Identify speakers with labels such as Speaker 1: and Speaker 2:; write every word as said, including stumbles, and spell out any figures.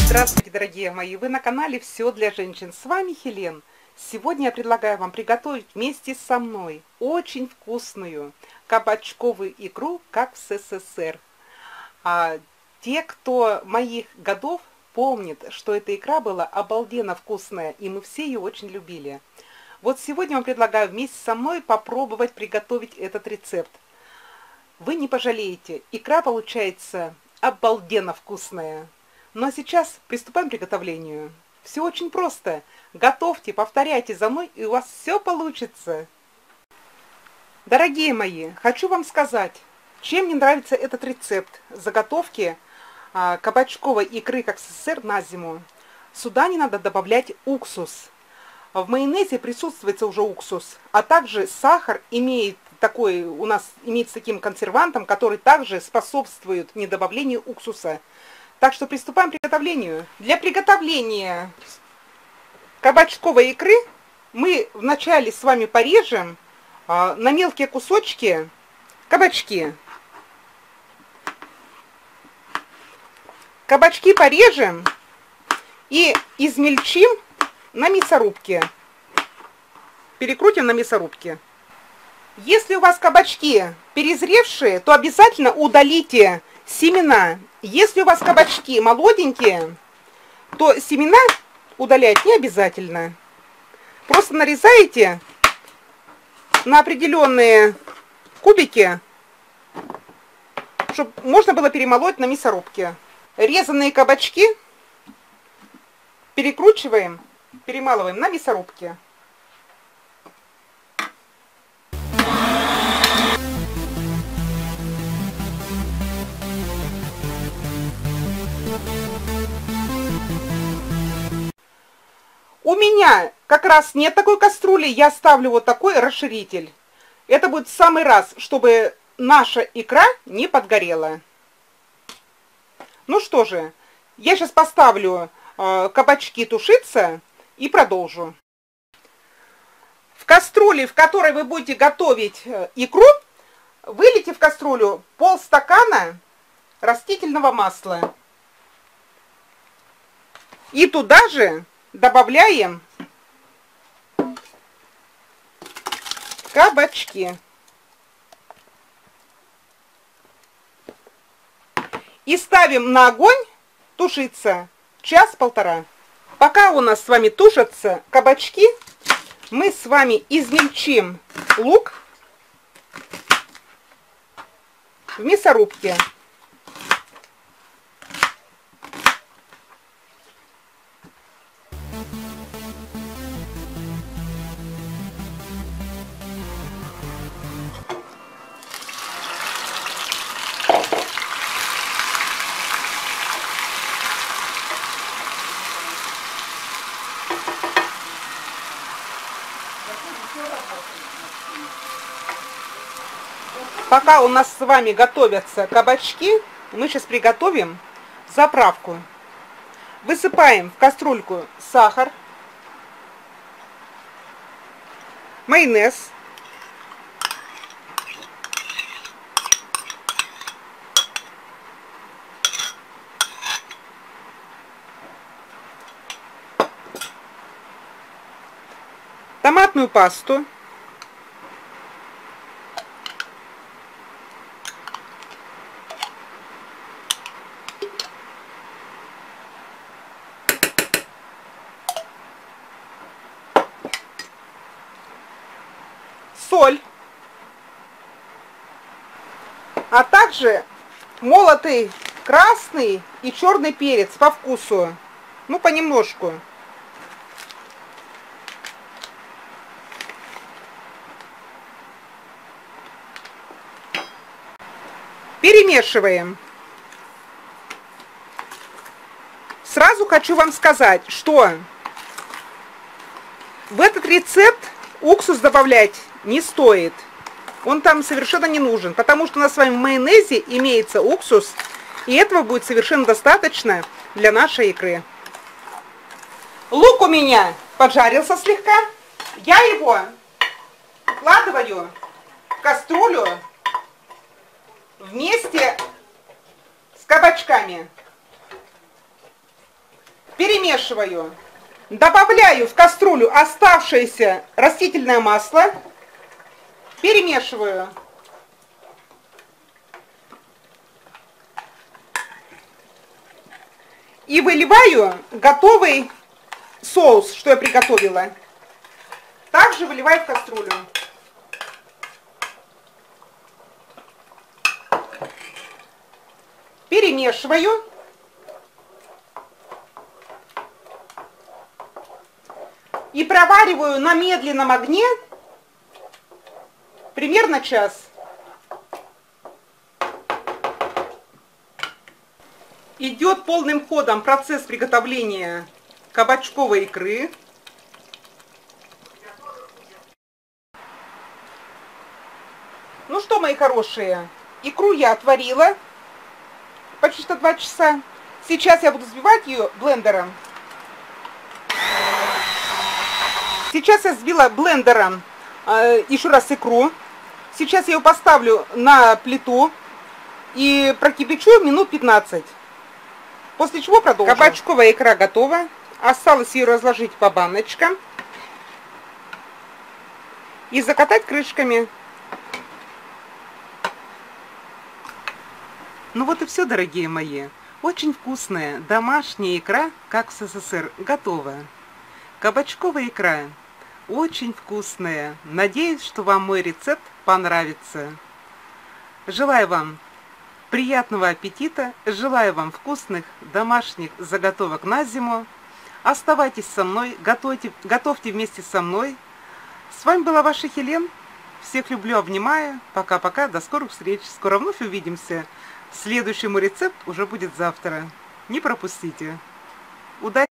Speaker 1: Здравствуйте, дорогие мои! Вы на канале «Все для женщин». С вами Хелен. Сегодня я предлагаю вам приготовить вместе со мной очень вкусную кабачковую икру, как в СССР. А те, кто моих годов, помнят, что эта икра была обалденно вкусная, и мы все ее очень любили. Вот сегодня я вам предлагаю вместе со мной попробовать приготовить этот рецепт. Вы не пожалеете, икра получается обалденно вкусная. Ну а сейчас приступаем к приготовлению. Все очень просто. Готовьте, повторяйте за мной, и у вас все получится. Дорогие мои, хочу вам сказать, чем мне нравится этот рецепт заготовки а, кабачковой икры, как в СССР, на зиму. Сюда не надо добавлять уксус. В майонезе присутствует уже уксус, а также сахар имеет такой, у нас имеет с таким консервантом, который также способствует недобавлению уксуса. Так что приступаем к приготовлению. Для приготовления кабачковой икры мы вначале с вами порежем а, на мелкие кусочки кабачки. Кабачки порежем и измельчим на мясорубке. Перекрутим на мясорубке. Если у вас кабачки перезревшие, то обязательно удалите семена. Если у вас кабачки молоденькие, то семена удалять не обязательно. Просто нарезаете на определенные кубики, чтобы можно было перемолоть на мясорубке. Резанные кабачки перекручиваем, перемалываем на мясорубке. У меня как раз нет такой кастрюли, я ставлю вот такой расширитель. Это будет в самый раз, чтобы наша икра не подгорела. Ну что же, я сейчас поставлю э, кабачки тушиться и продолжу. В кастрюле, в которой вы будете готовить э, икру, вылейте в кастрюлю полстакана растительного масла. И туда же добавляем кабачки. И ставим на огонь тушиться час-полтора. Пока у нас с вами тушатся кабачки, мы с вами измельчим лук в мясорубке. Пока у нас с вами готовятся кабачки, мы сейчас приготовим заправку. Высыпаем в кастрюльку сахар, майонез, томатную пасту, соль, а также молотый красный и черный перец по вкусу, ну понемножку. Перемешиваем. Сразу хочу вам сказать, что в этот рецепт уксус добавлять не стоит. Он там совершенно не нужен, потому что у нас с вами в майонезе имеется уксус, и этого будет совершенно достаточно для нашей икры. Лук у меня поджарился слегка. Я его вкладываю в кастрюлю вместе с кабачками. Перемешиваю. Добавляю в кастрюлю оставшееся растительное масло. Перемешиваю. И выливаю готовый соус, что я приготовила. Также выливаю в кастрюлю. Перемешиваю. И провариваю на медленном огне примерно час. Идет полным ходом процесс приготовления кабачковой икры. Ну что, мои хорошие, икру я отварила почти что два часа. Сейчас я буду взбивать ее блендером. Сейчас я взбила блендером э, еще раз икру. Сейчас я ее поставлю на плиту и прокипячу минут пятнадцать. После чего продолжим. Кабачковая икра готова. Осталось ее разложить по баночкам и закатать крышками. Ну вот и все, дорогие мои. Очень вкусная домашняя икра, как в СССР, готова. Кабачковая икра очень вкусная. Надеюсь, что вам мой рецепт понравится. Желаю вам приятного аппетита, желаю вам вкусных домашних заготовок на зиму. Оставайтесь со мной, готовьте, готовьте вместе со мной. С вами была ваша Хелен. Всех люблю, обнимаю. Пока-пока, до скорых встреч. Скоро вновь увидимся. Следующий мой рецепт уже будет завтра. Не пропустите. Удачи!